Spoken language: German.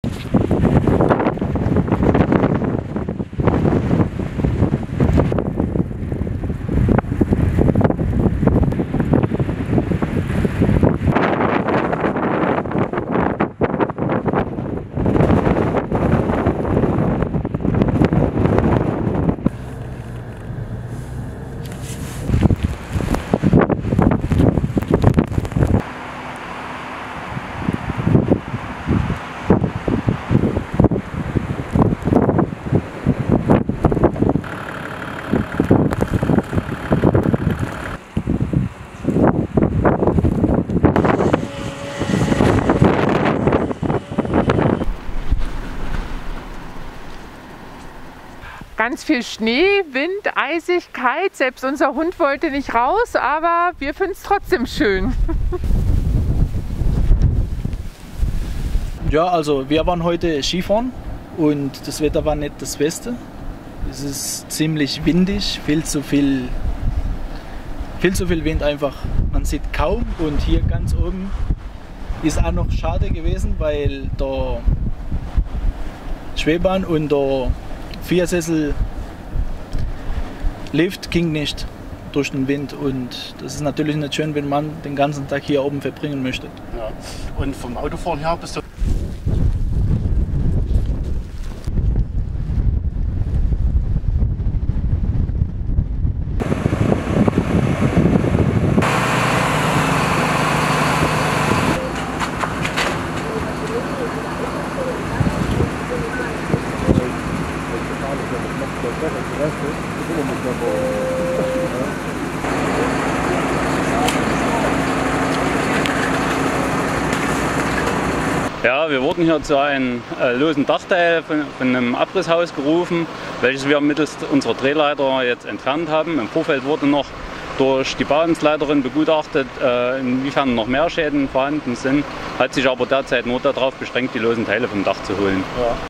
Ganz viel Schnee, Wind, Eisigkeit. Selbst unser Hund wollte nicht raus, aber wir finden es trotzdem schön. Ja, also wir waren heute Skifahren und das Wetter war nicht das Beste. Es ist ziemlich windig, viel zu viel Wind einfach. Man sieht kaum, und hier ganz oben ist auch noch schade gewesen, weil der Schwebebahn und der Viersessel Lift ging nicht durch den Wind, und das ist natürlich nicht schön, wenn man den ganzen Tag hier oben verbringen möchte. Ja. Und vom Autofahren her bist du Ja, wir wurden hier zu einem losen Dachteil von einem Abrisshaus gerufen, welches wir mittels unserer Drehleiter jetzt entfernt haben. Im Vorfeld wurde noch durch die Bauamtsleiterin begutachtet, inwiefern noch mehr Schäden vorhanden sind, hat sich aber derzeit nur darauf beschränkt, die losen Teile vom Dach zu holen. Ja.